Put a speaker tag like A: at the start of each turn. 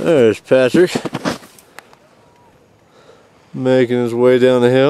A: There's Patrick, making his way down the hill.